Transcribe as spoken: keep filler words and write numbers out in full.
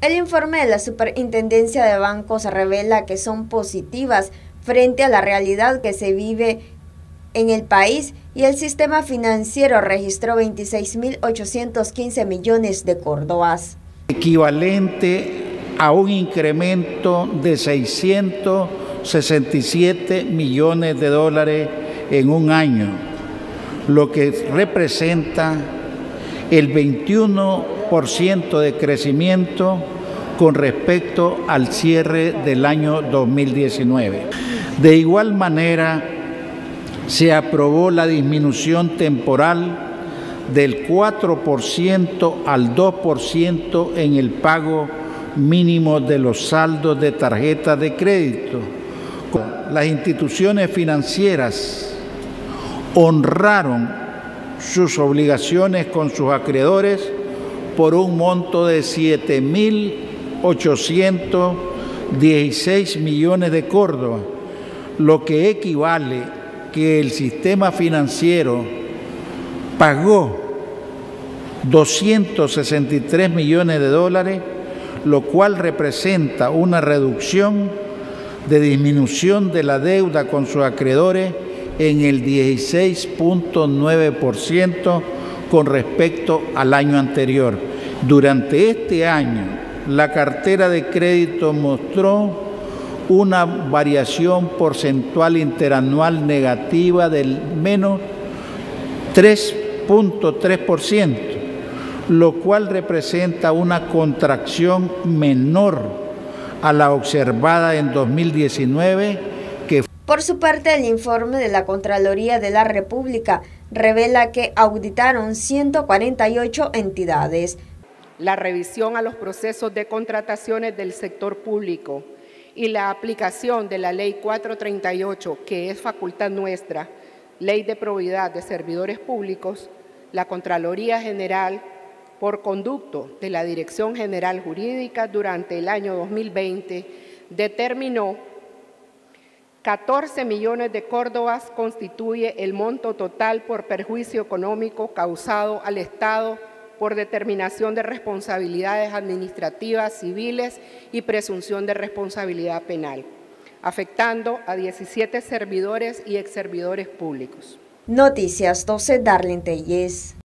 El informe de la Superintendencia de Bancos revela que son positivas frente a la realidad que se vive en el país y el sistema financiero registró veintiséis mil ochocientos quince millones de córdobas. Equivalente a un incremento de seiscientos sesenta y siete millones de dólares en un año, lo que representa el veintiuno por ciento de crecimiento con respecto al cierre del año dos mil diecinueve. De igual manera, se aprobó la disminución temporal del cuatro por ciento al dos por ciento en el pago mínimo de los saldos de tarjetas de crédito. Las instituciones financieras honraron sus obligaciones con sus acreedores por un monto de siete mil ochocientos dieciséis millones de córdobas, lo que equivale que el sistema financiero pagó doscientos sesenta y tres millones de dólares, lo cual representa una reducción de disminución de la deuda con sus acreedores en el dieciséis punto nueve por ciento con respecto al año anterior. Durante este año, la cartera de crédito mostró una variación porcentual interanual negativa del menos tres punto tres por ciento, lo cual representa una contracción menor a la observada en dos mil diecinueve. Que... Por su parte, el informe de la Contraloría de la República revela que auditaron ciento cuarenta y ocho entidades. La revisión a los procesos de contrataciones del sector público y la aplicación de la Ley cuatrocientos treinta y ocho, que es facultad nuestra, Ley de Probidad de Servidores Públicos, la Contraloría General, por conducto de la Dirección General Jurídica durante el año dos mil veinte, determinó catorce millones de córdobas constituye el monto total por perjuicio económico causado al Estado por determinación de responsabilidades administrativas, civiles y presunción de responsabilidad penal, afectando a diecisiete servidores y exservidores públicos. Noticias doce, Darlene Telles.